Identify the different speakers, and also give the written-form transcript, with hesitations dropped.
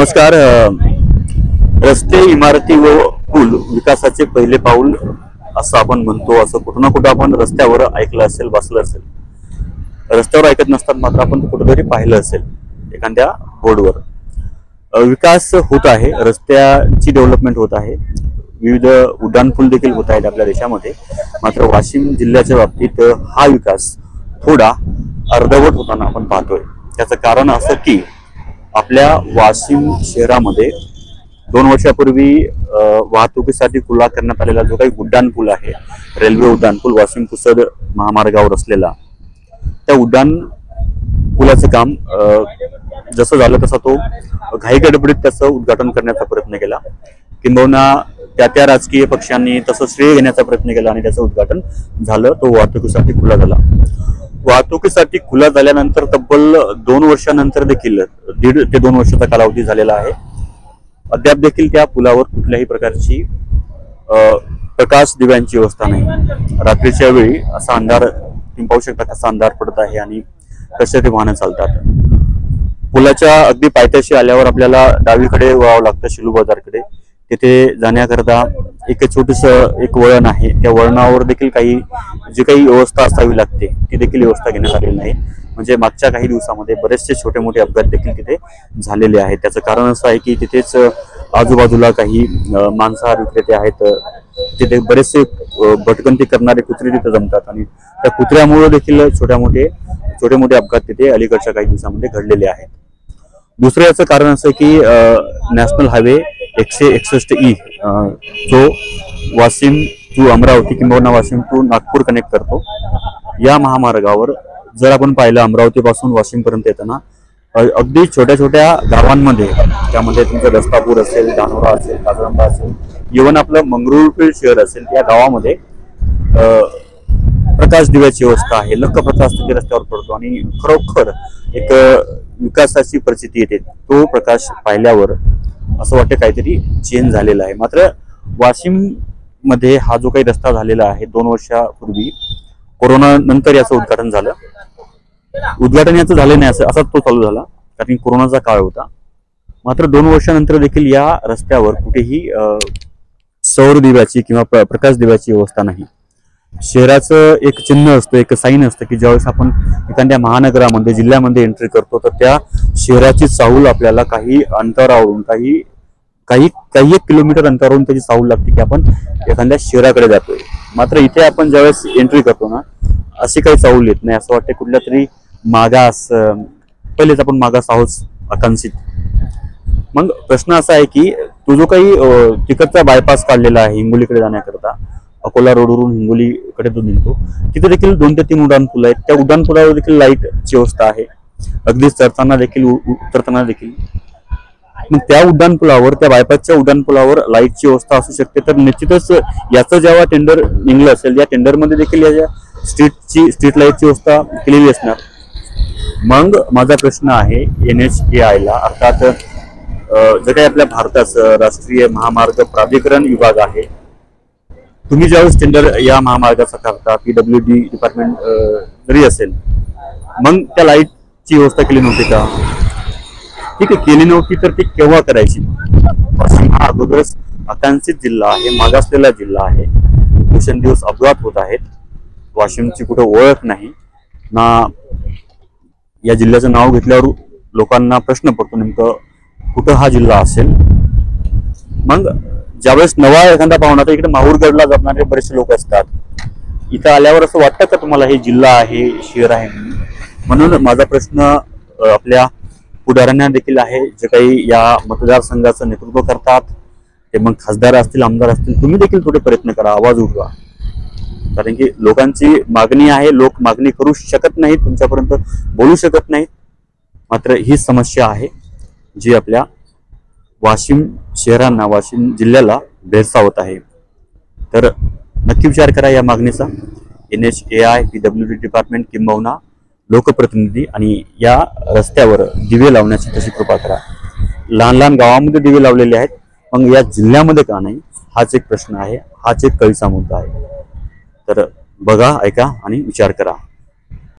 Speaker 1: नमस्कार। रस्ते, इमारती व पूल विकासाचे पहिले पाऊल असं आपण म्हणतो। असं कुठं ना कुठं आपण रस्त्यावर ऐकलं असेल, बसलं असेल। रस्त्यावर ऐकत नसतात, मात्र आपण कुठेतरी पाहिलं असेल एखाद्या बोर्डवर। विकास होत आहे, रस्त्याची डेव्हलपमेंट होत आहे, विविध उड्डाणपूल देखील होत आहेत आपल्या देशामध्ये। मात्र वाशिम जिल्ह्याच्या बाबतीत हा विकास थोडा अर्धवट होताना आपण पाहतोय। त्याचं कारण असं की आपल्या वाशिम शहरामध्ये 2 वर्षापूर्वी वाहतुकीसाठी खुला करण्यात आलेला जो काही उड्डाणपूल आहे, रेल्वे उड्डाणपूल वाशिम पुसद महामार्गावर असलेला, त्या उड्डाणपुलाचं काम जसं झालं तसं तो घाई गडबडीत त्याचं उद्घाटन करण्याचा प्रयत्न केला। किंबहुना त्या राजकीय पक्षांनी तसं श्रेय घेण्याचा प्रयत्न केला आणि त्याचं उद्घाटन झालं, तो वाहतुकीसाठी खुला झाला। वाहतुकीसाठी खुला झाल्यानंतर तब्बल 2 वर्षानंतर देखील 1.5 ते 2 वर्षाचा कालावधी झालेला आहे। अद्याप देखील त्या पुलावर कुठल्याही प्रकारची प्रकाश दिव्यांची व्यवस्था नाही। रात्रीच्या वेळी असा अंधार, तुम्ही पाहू शकता कसा अंधार पडत आहे आणि कसे ते वाहनं चालतात। पुलाच्या अगदी पायथ्याशी आल्यावर आपल्याला डावीकडे वळावं लागतं, शिलू बाजारकडे। तिथे जाण्याकरता एक छोटस एक वळण आहे, त्या वळणावर देखील जी काही व्यवस्था असावी लागते ती देखील व्यवस्था घेण्यात आलेली नाही। म्हणजे मागच्या काही दिवसामध्ये बरेचसे छोटे मोठे अपघात देखील तिथे झालेले आहेत। त्याचं कारण असं आहे की तिथेच आजूबाजूला काही मांसाहार विक्रेते आहेत, तिथे बरेचसे भटकंती करणारे कुत्रे तिथे जमतात आणि त्या कुत्र्यामुळे देखील छोटे मोठे अपघात तिथे अलीकडच्या काही दिवसामध्ये घडलेले आहेत। दुसरं याचं कारण असं की नॅशनल हायवे 161E जो वाशिम टू अमरावती किंवा वाशिम टू नागपूर कनेक्ट करतो, या महामार्गावर जर आपण पाहिलं अमरावती पासून वाशिम पर्यंत येताना अगदी छोट्या छोट्या गावांमध्ये, त्यामध्ये तुमचं दस्तापूर असेल, धानोरा असेल, काजरंबा असेल, इव्हन आपलं मंगरुळपीर शहर असेल, त्या गावामध्ये प्रकाश दिव्याची व्यवस्था आहे। लख प्रकाश तिथे रस्त्यावर पडतो आणि खरोखर एक विकासाची परिस्थिती येते। तो प्रकाश पाहिल्यावर असं वाटतं काहीतरी चेंज झालेला आहे। मात्र वाशिम मध्ये हा जो काही रस्ता झालेला आहे 2 वर्षापूर्वी, कोरोना नंतर याचं उद्घाटन झालं। उद्घाटन याचं झालं नाही, असाच तो चालू झाला, कारण कोरोनाचा काळ होता। मात्र 2 वर्षानंतर देखील या रस्त्यावर कुठेही सौर दिव्याची किंवा प्रकाश दिव्याची व्यवस्था नाही। शहराचं एक चिन्ह असतं, एक साईन असतं की ज्यावेळेस आपण एखाद्या महानगरामध्ये, जिल्ह्यामध्ये एंट्री करतो तर त्या शहराची चाहूल आपल्याला काही अंतरावरून, काही 1 किलोमीटर अंतरावरून त्याची चाहूल लागते की आपण एखाद्या शहराकडे जातोय। मात्र इथे आपण ज्यावेळेस एंट्री करतो ना, अशी काही चाहूल येत नाही। असं वाटतं कुठल्या तरी मागास, पहिलेच आपण मागास आहोत, आकांक्षित। मग प्रश्न असा आहे की तो जो काही तिकडचा बायपास काढलेला आहे हिंगोलीकडे जाण्याकरता, अकोला रोडवरून हिंगोलीकडे जो निघतो, तिथे देखील 2 ते 3 उड्डाणपूल आहेत। त्या उड्डाणपुलावर देखील लाईटची व्यवस्था आहे, अगदी चढताना देखील उतरताना देखील। मग त्या उड्डाणपुलावर, त्या बायपासच्या उड्डाणपुलावर लाईटची व्यवस्था असू शकते, तर निश्चितच याचं जेव्हा टेंडर निघलं असेल, या टेंडरमध्ये देखील या स्ट्रीट लाईटची व्यवस्था केलेली असणार। मग माझा प्रश्न आहे NHAI ला, अर्थात जे काही आपल्या भारताचं राष्ट्रीय महामार्ग प्राधिकरण विभाग आहे, तुम्ही ज्यावेळेस टेंडर या महामार्गाचा करता, PWD डिपार्टमेंट जरी असेल, मग त्या लाईटची व्यवस्था केली नव्हती का? ठीक आहे, केली नव्हती तर ती केव्हा करायची? वाशिम हा अगोदरच आकांक्षित जिल्हा आहे, मागासलेला जिल्हा आहे। दिवसेंदिवस अपघात होत आहेत, वाशिमची कुठं ओळख नाही ना। या जिल्ह्याचं नाव घेतल्यावर लोकांना प्रश्न पडतो नेमकं कुठं हा जिल्हा असेल। मग ज्यावेळेस नवा एखादा पाहुणा, तर इकडे माहूरगडला जाणारे बरेचसे लोक असतात, इथं आल्यावर असं वाटतं का तुम्हाला हे जिल्हा आहे, शहर आहे म्हणून? माझा प्रश्न आपल्या पुढाऱ्यांना देखील आहे, जे काही या मतदारसंघाचं नेतृत्व करतात, ते मग खासदार असतील, आमदार असतील, तुम्ही देखील थोडे प्रयत्न करा, आवाज उठवा। कारण की लोकांची मागणी आहे, लोक मागणी करू शकत नाहीत, तुमच्यापर्यंत बोलू शकत नाहीत। मात्र ही समस्या आहे जी आपल्या वाशिम शहरांना, वाशिम जिल्ह्याला भेडसावत आहे। तर नक्की विचार करा या मागणीचा। NHAI, PWD डिपार्टमेंट किंबहुना लोकप्रतिनिधी, आणि या रस्त्यावर दिवे लावण्याची तशी कृपा करा। लहान गावामध्ये दिवे लावलेले आहेत, मग या जिल्ह्यामध्ये का नाही, हाच एक प्रश्न आहे, हाच एक कळीचा मुद्दा आहे। तर बघा, ऐका आणि विचार करा।